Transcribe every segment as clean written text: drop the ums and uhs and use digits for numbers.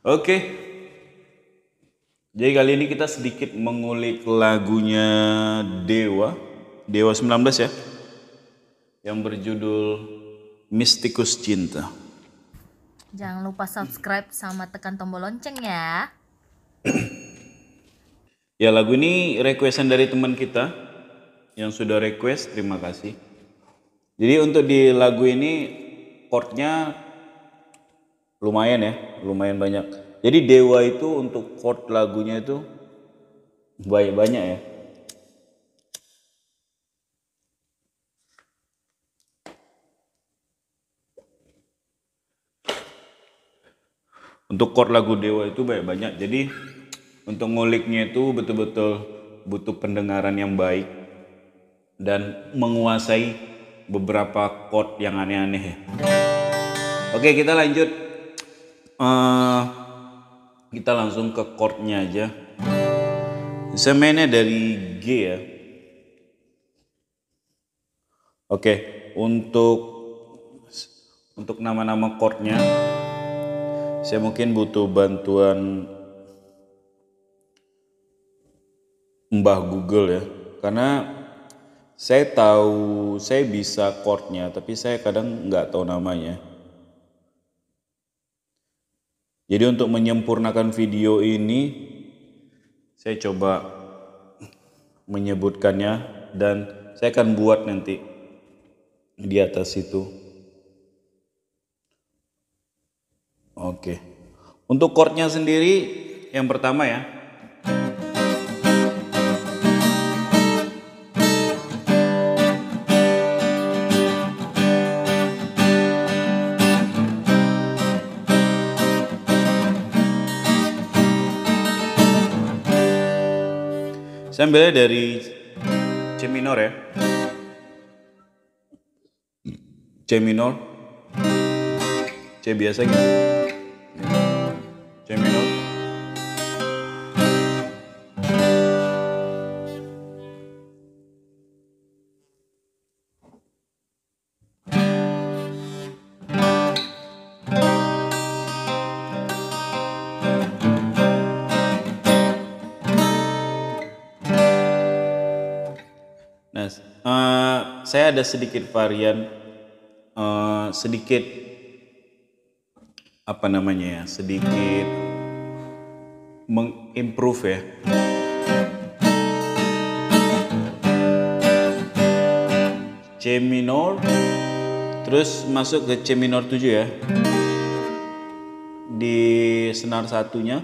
Oke, jadi kali ini kita sedikit mengulik lagunya Dewa 19 ya, yang berjudul Mistikus Cinta. Jangan lupa subscribe sama tekan tombol lonceng ya. Ya, lagu ini requestan dari teman kita yang sudah request, terima kasih. Jadi untuk di lagu ini chordnya lumayan ya, lumayan banyak. Jadi Dewa itu untuk chord lagunya itu banyak ya. Untuk chord lagu Dewa itu banyak. Jadi untuk nguliknya itu betul-betul butuh pendengaran yang baik dan menguasai beberapa chord yang aneh-aneh. Oke, kita lanjut. Kita langsung ke chordnya aja. Saya mainnya dari G ya. Oke, untuk nama-nama chordnya saya mungkin butuh bantuan Mbah Google ya, karena saya tahu saya bisa chordnya tapi saya kadang nggak tahu namanya. Jadi untuk menyempurnakan video ini saya coba menyebutkannya dan saya akan buat nanti di atas itu. Oke. Untuk chordnya sendiri yang pertama ya. Saya ambilnya dari C minor ya. C minor. C biasa gitu. C minor. Nah, saya ada sedikit varian, sedikit apa namanya ya, sedikit mengimprove ya. C minor, terus masuk ke C minor 7 ya. Di senar satunya.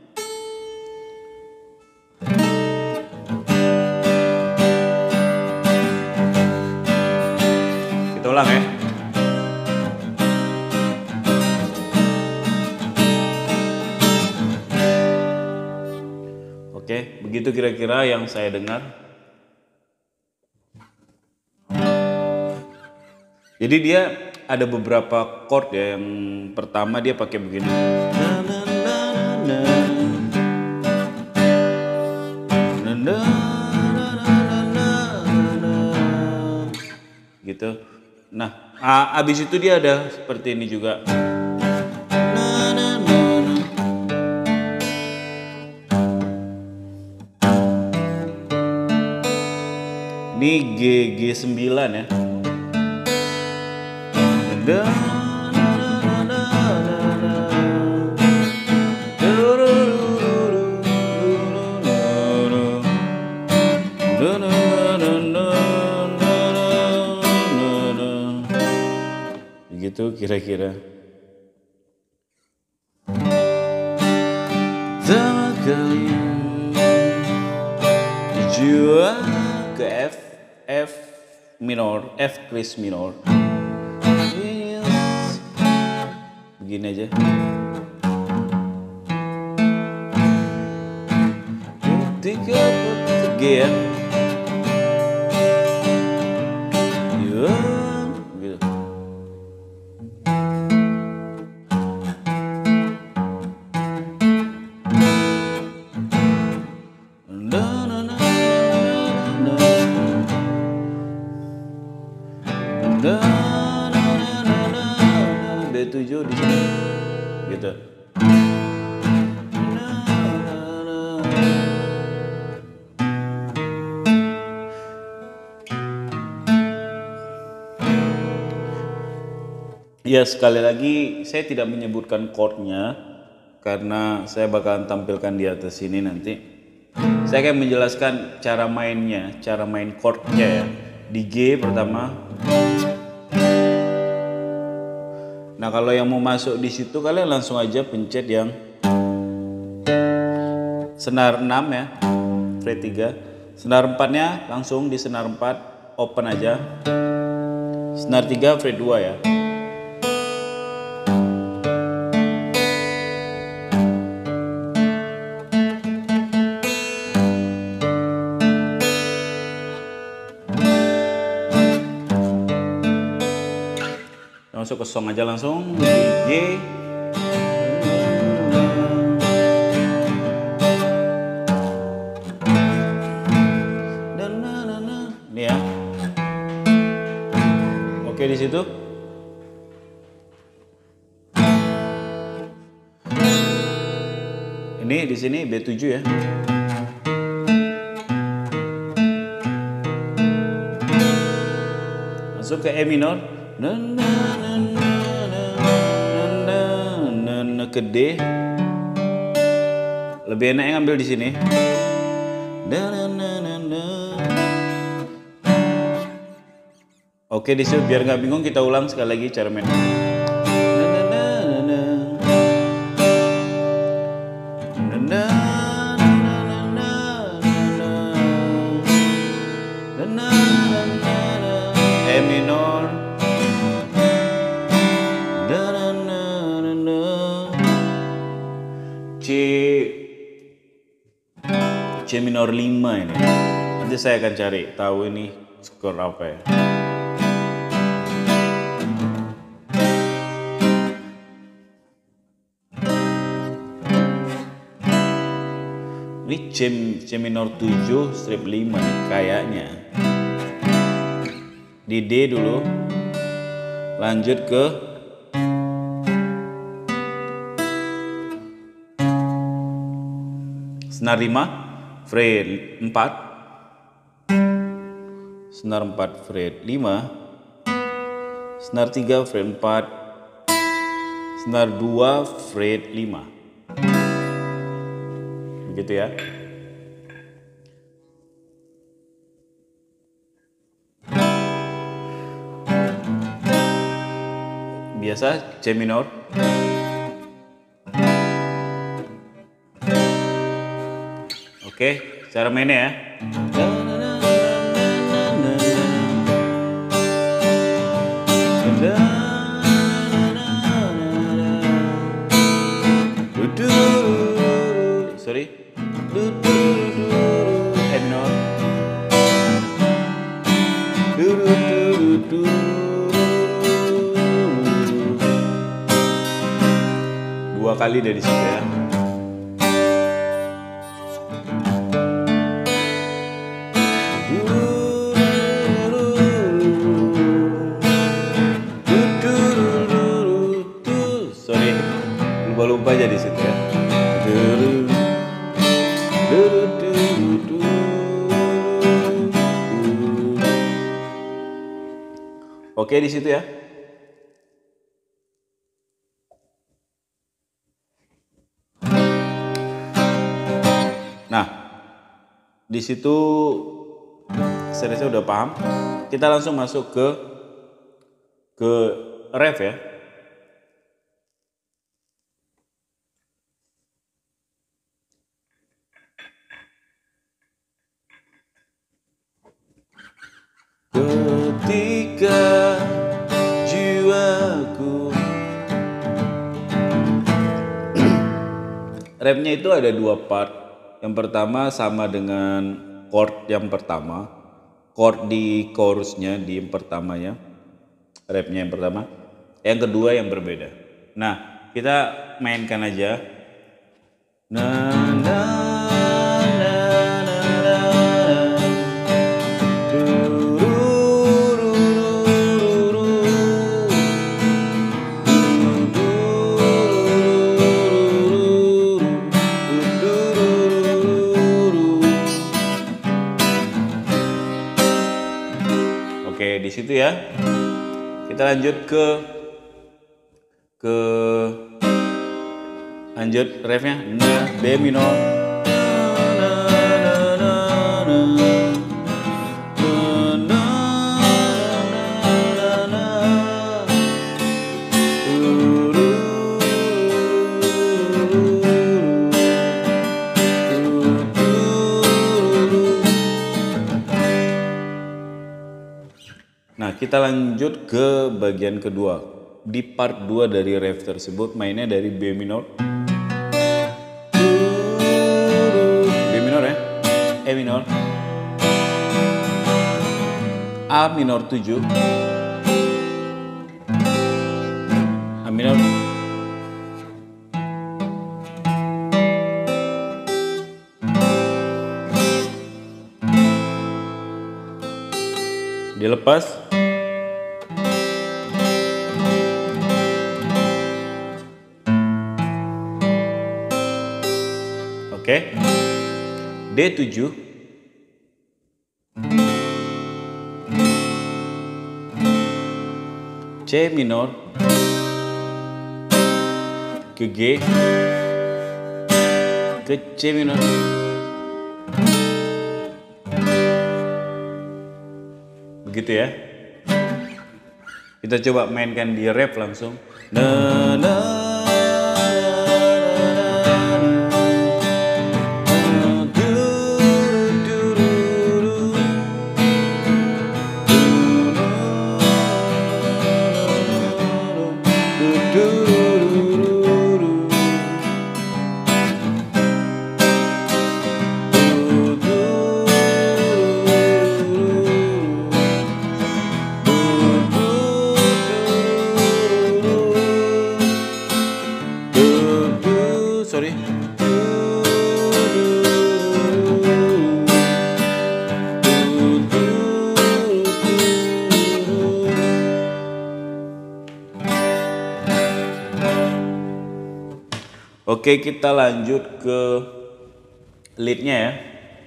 Kita ulang ya. Oke, begitu kira-kira yang saya dengar. Jadi dia ada beberapa chord ya. Yang pertama dia pakai begini. Gitu. Nah, abis itu dia ada seperti ini juga. Ini G9 ya. Begitu kira-kira. Pertama kali jua ke F minor, F kris minor. Begini aja. Ketika G ya. Gitu. B7 di sini. Gitu. Ya sekali lagi saya tidak menyebutkan chordnya karena saya bakalan tampilkan di atas sini nanti. Saya akan menjelaskan cara mainnya, cara main chordnya ya. Di G pertama. Nah kalau yang mau masuk di situ kalian langsung aja pencet yang senar 6 ya, fret 3. Senar 4-nya langsung di senar 4 open aja. Senar 3 fret 2 ya. Masuk ke song aja langsung di G. Ini ya. Oke di situ. Ini di sini B7 ya. Masuk ke E minor. Ke D. Lebih enak ngambil di sini. Oke, di situ biar nggak bingung kita ulang sekali lagi cara main. E minor. C minor 5 ini. Nanti saya akan cari tahu ini skor apa ya. Ini C minor 7 strip 5 nih kayaknya. Di D dulu. Lanjut ke senar 5 fret 4. Senar 4 fret 5. Senar 3 fret 4. Senar 2 fret 5. Begitu ya. Biasa C minor. Oke, cara mainnya ya. Sorry. E minor. Dua kali dari situ ya. Sorry, lupa-lupa aja di situ ya. Oke di situ ya. Nah, di situ saya udah paham. Kita langsung masuk ke ref ya. Ketika jiwaku. Rapnya itu ada dua part. Yang pertama sama dengan chord yang pertama, chord di chorusnya di yang pertamanya, rapnya yang pertama. Yang kedua yang berbeda. Nah, kita mainkan aja. Oke, di situ ya. Kita lanjut ke ke lanjut refnya B minor. Nah, kita lanjut ke bagian kedua. Di part 2 dari ref tersebut mainnya dari B minor. B minor ya. E minor. A minor 7. A minor. Dilepas. Oke. D7. C minor. Ke G. Ke C minor. Begitu ya. Kita coba mainkan di ref langsung. Na na. Sorry. Oke, kita lanjut ke leadnya ya.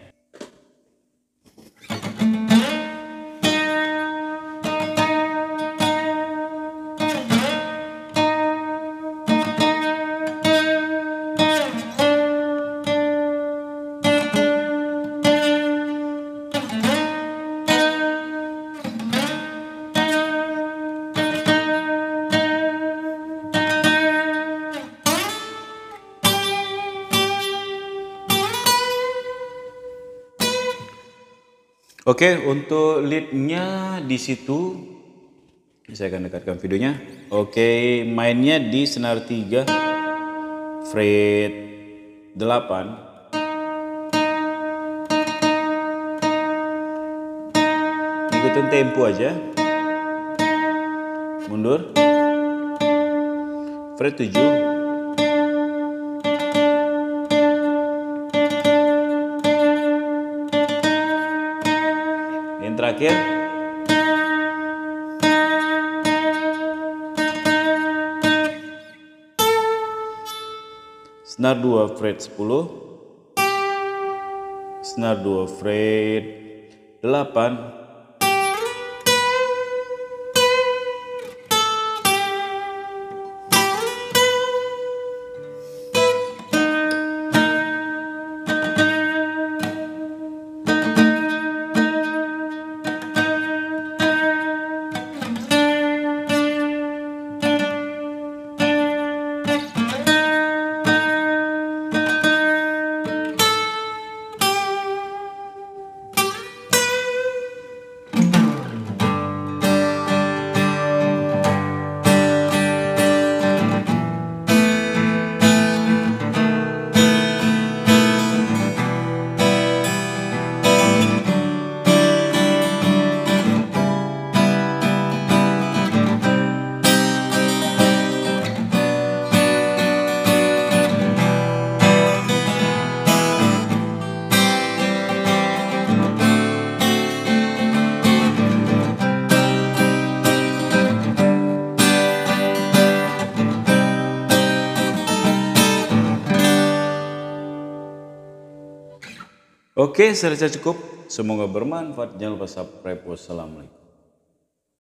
Oke, untuk leadnya di situ saya akan dekatkan videonya. Oke, mainnya di senar 3 fret 8. Ikutin tempo aja. Mundur. Fret 7. Terakhir senar 2 fret 10, senar 2 fret 8, Oke, saya rasa cukup. Semoga bermanfaat. Jangan lupa subscribe. Wassalamualaikum.